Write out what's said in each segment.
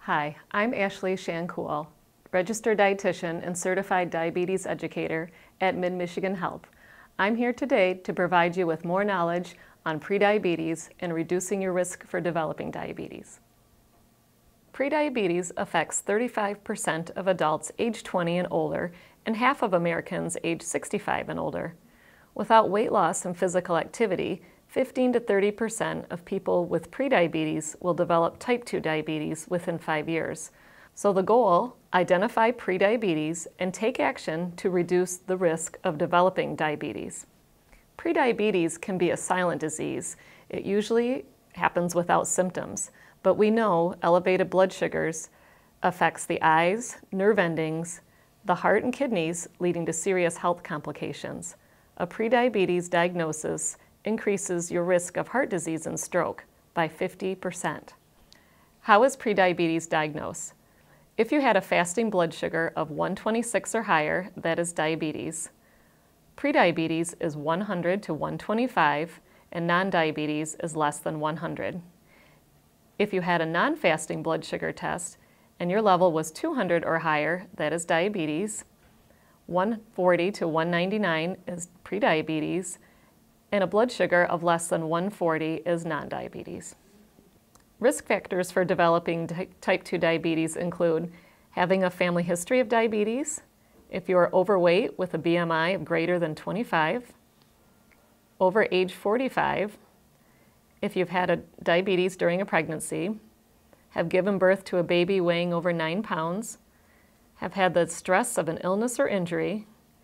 Hi, I'm Ashley Shankool, registered dietitian and certified diabetes educator at MidMichigan Health. I'm here today to provide you with more knowledge on prediabetes and reducing your risk for developing diabetes. Prediabetes affects 35% of adults age 20 and older and half of Americans age 65 and older. Without weight loss and physical activity, 15 to 30% of people with prediabetes will develop type 2 diabetes within 5 years. So the goal, identify prediabetes and take action to reduce the risk of developing diabetes. Prediabetes can be a silent disease. It usually happens without symptoms, but we know elevated blood sugars affects the eyes, nerve endings, the heart and kidneys, leading to serious health complications. A prediabetes diagnosis increases your risk of heart disease and stroke by 50%. How is prediabetes diagnosed? If you had a fasting blood sugar of 126 or higher, that is diabetes. Prediabetes is 100 to 125, and non-diabetes is less than 100. If you had a non-fasting blood sugar test and your level was 200 or higher, that is diabetes. 140 to 199 is prediabetes, and a blood sugar of less than 140 is non-diabetes. Risk factors for developing type 2 diabetes include having a family history of diabetes, if you are overweight with a BMI of greater than 25, over age 45, if you've had a diabetes during a pregnancy, have given birth to a baby weighing over 9 pounds, have had the stress of an illness or injury,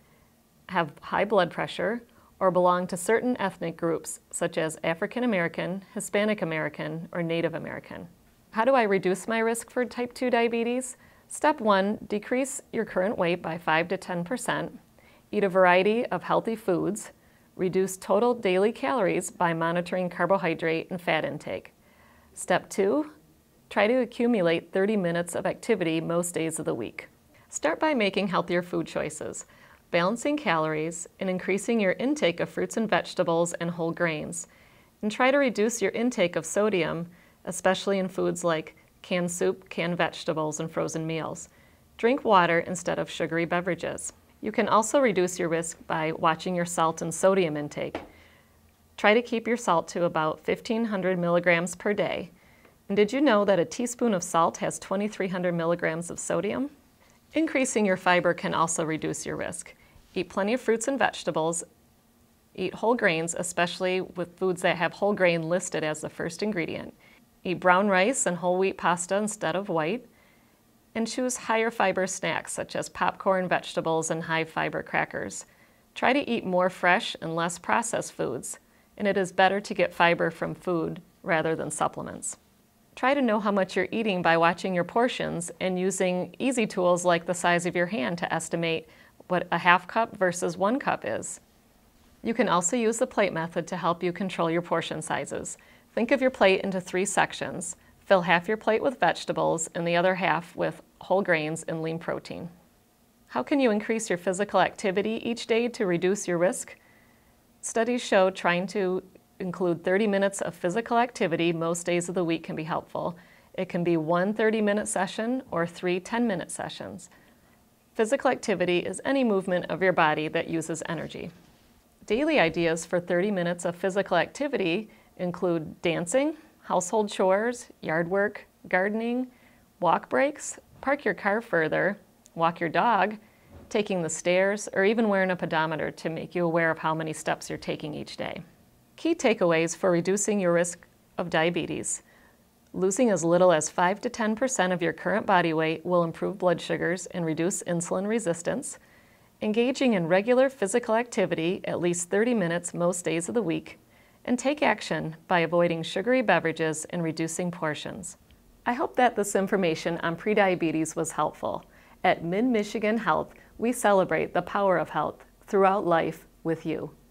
have high blood pressure, or belong to certain ethnic groups such as African American, Hispanic American, or Native American. How do I reduce my risk for type 2 diabetes? Step 1, decrease your current weight by 5 to 10%, eat a variety of healthy foods, reduce total daily calories by monitoring carbohydrate and fat intake. Step 2, try to accumulate 30 minutes of activity most days of the week. Start by making healthier food choices, balancing calories, and increasing your intake of fruits and vegetables and whole grains. And try to reduce your intake of sodium, especially in foods like canned soup, canned vegetables, and frozen meals. Drink water instead of sugary beverages. You can also reduce your risk by watching your salt and sodium intake. Try to keep your salt to about 1,500 milligrams per day. And did you know that a teaspoon of salt has 2,300 milligrams of sodium? Increasing your fiber can also reduce your risk. Eat plenty of fruits and vegetables. Eat whole grains, especially with foods that have whole grain listed as the first ingredient. Eat brown rice and whole wheat pasta instead of white. And choose higher fiber snacks such as popcorn, vegetables, and high fiber crackers. Try to eat more fresh and less processed foods, and it is better to get fiber from food rather than supplements. Try to know how much you're eating by watching your portions and using easy tools like the size of your hand to estimate what a half cup versus 1 cup is. You can also use the plate method to help you control your portion sizes. Think of your plate into 3 sections. Fill half your plate with vegetables and the other half with whole grains and lean protein. How can you increase your physical activity each day to reduce your risk? Studies show trying to include 30 minutes of physical activity most days of the week can be helpful. It can be 1 30-minute session or 3 10-minute sessions. Physical activity is any movement of your body that uses energy. Daily ideas for 30 minutes of physical activity include dancing, household chores, yard work, gardening, walk breaks, park your car further, walk your dog, taking the stairs, or even wearing a pedometer to make you aware of how many steps you're taking each day. Key takeaways for reducing your risk of diabetes. Losing as little as 5 to 10% of your current body weight will improve blood sugars and reduce insulin resistance. Engaging in regular physical activity at least 30 minutes most days of the week. And take action by avoiding sugary beverages and reducing portions. I hope that this information on prediabetes was helpful. At MidMichigan Health, we celebrate the power of health throughout life with you.